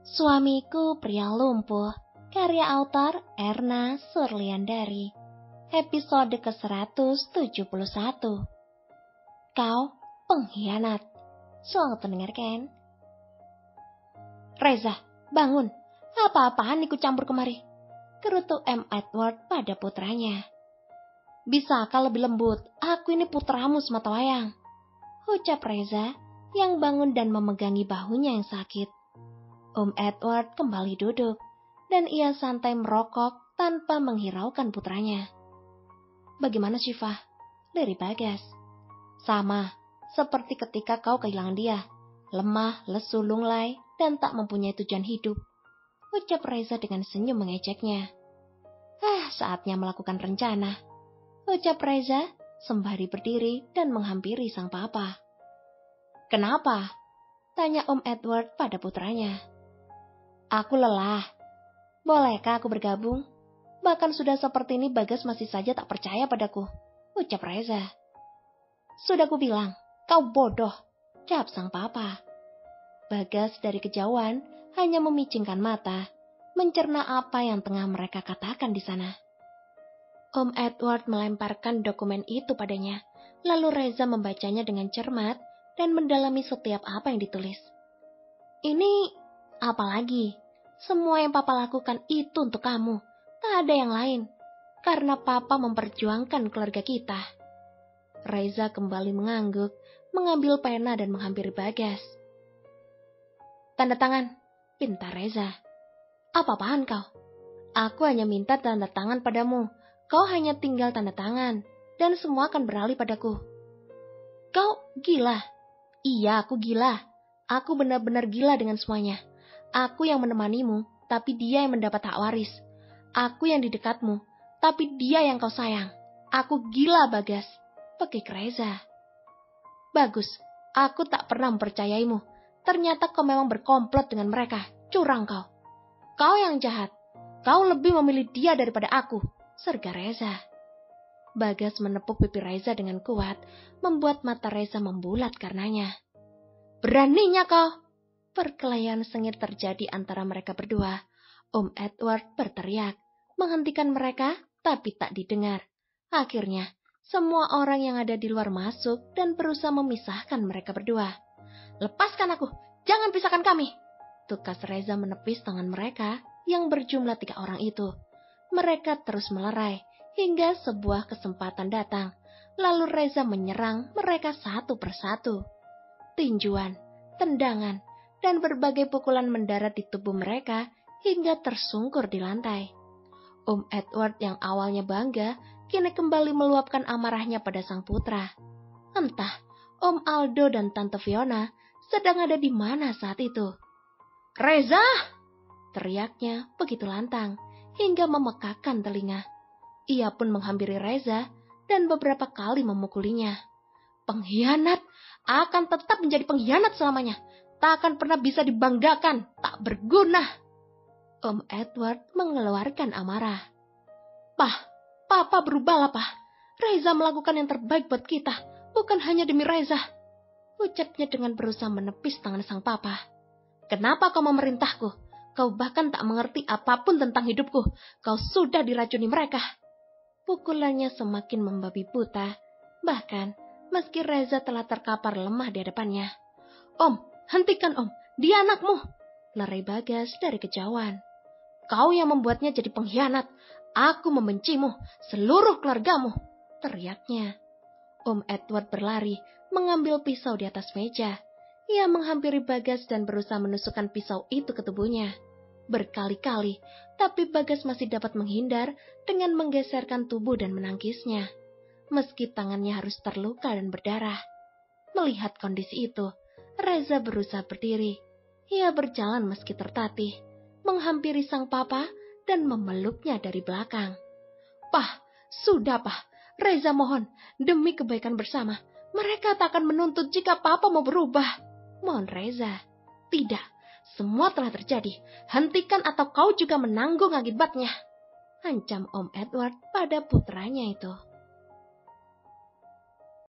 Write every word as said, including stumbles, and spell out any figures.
Suamiku Pria Lumpuh, karya autor Erna Surliandari, episode ke seratus tujuh puluh satu. Kau pengkhianat. Selamat mendengarkan. Reza, bangun. Apa-apaan ikut campur kemari? Kerutu M. Edward pada putranya. Bisakah lebih lembut? Aku ini putramu sematawayang, ucap Reza yang bangun dan memegangi bahunya yang sakit. Om Edward kembali duduk, dan ia santai merokok tanpa menghiraukan putranya. Bagaimana Syifa? Dari Bagas. Sama, seperti ketika kau kehilangan dia. Lemah, lesu, lunglai, dan tak mempunyai tujuan hidup, ucap Reza dengan senyum mengejeknya. Ah, saatnya melakukan rencana, ucap Reza sembari berdiri dan menghampiri sang papa. Kenapa? Tanya Om Edward pada putranya. Aku lelah. Bolehkah aku bergabung? Bahkan sudah seperti ini Bagas masih saja tak percaya padaku, ucap Reza. Sudah ku bilang, kau bodoh, jawab sang papa. Bagas dari kejauhan hanya memicingkan mata, mencerna apa yang tengah mereka katakan di sana. Om Edward melemparkan dokumen itu padanya, lalu Reza membacanya dengan cermat dan mendalami setiap apa yang ditulis. Ini apalagi, semua yang papa lakukan itu untuk kamu, tak ada yang lain, karena papa memperjuangkan keluarga kita. Reza kembali mengangguk, mengambil pena dan menghampiri Bagas. Tanda tangan, pinta Reza. Apa-apaan kau? Aku hanya minta tanda tangan padamu, kau hanya tinggal tanda tangan, dan semua akan beralih padaku. Kau gila? Iya, aku gila. Aku benar-benar gila dengan semuanya. Aku yang menemanimu, tapi dia yang mendapat hak waris. Aku yang di dekatmu, tapi dia yang kau sayang. Aku gila, Bagas, pekik Reza. Bagus, aku tak pernah mempercayaimu. Ternyata kau memang berkomplot dengan mereka. Curang kau. Kau yang jahat. Kau lebih memilih dia daripada aku, serga Reza. Bagas menepuk pipi Reza dengan kuat, membuat mata Reza membulat karenanya. Beraninya kau! Perkelahian sengit terjadi antara mereka berdua. Om Edward berteriak, menghentikan mereka, tapi tak didengar. Akhirnya, semua orang yang ada di luar masuk dan berusaha memisahkan mereka berdua. Lepaskan aku, jangan pisahkan kami! Tukas Reza menepis tangan mereka yang berjumlah tiga orang itu. Mereka terus melerai hingga sebuah kesempatan datang. Lalu Reza menyerang mereka satu persatu. Tinjuan, tendangan, dan berbagai pukulan mendarat di tubuh mereka hingga tersungkur di lantai. Om Edward yang awalnya bangga, kini kembali meluapkan amarahnya pada sang putra. Entah Om Aldo dan Tante Fiona sedang ada di mana saat itu. Reza! Teriaknya begitu lantang, hingga memekakkan telinga. Ia pun menghampiri Reza dan beberapa kali memukulinya. Pengkhianat akan tetap menjadi pengkhianat selamanya. Tak akan pernah bisa dibanggakan, tak berguna. Om Edward mengeluarkan amarah. Pah, papa berubahlah pah. Reza melakukan yang terbaik buat kita, bukan hanya demi Reza, ucapnya dengan berusaha menepis tangan sang papa. Kenapa kau memerintahku? Kau bahkan tak mengerti apapun tentang hidupku. Kau sudah diracuni mereka. Pukulannya semakin membabi buta. Bahkan, meski Reza telah terkapar lemah di hadapannya. Om, hentikan om, dia anakmu, lerai Bagas dari kejauhan. Kau yang membuatnya jadi pengkhianat. Aku membencimu, seluruh keluargamu, teriaknya. Om Edward berlari, mengambil pisau di atas meja. Ia menghampiri Bagas dan berusaha menusukkan pisau itu ke tubuhnya. Berkali-kali, tapi Bagas masih dapat menghindar dengan menggeserkan tubuh dan menangkisnya. Meski tangannya harus terluka dan berdarah. Melihat kondisi itu, Reza berusaha berdiri. Ia berjalan meski tertatih, menghampiri sang papa dan memeluknya dari belakang. Pah, sudah pah, Reza mohon, demi kebaikan bersama, mereka tak akan menuntut jika papa mau berubah. Mohon Reza. Tidak, semua telah terjadi. Hentikan atau kau juga menanggung akibatnya, ancam Om Edward pada putranya itu.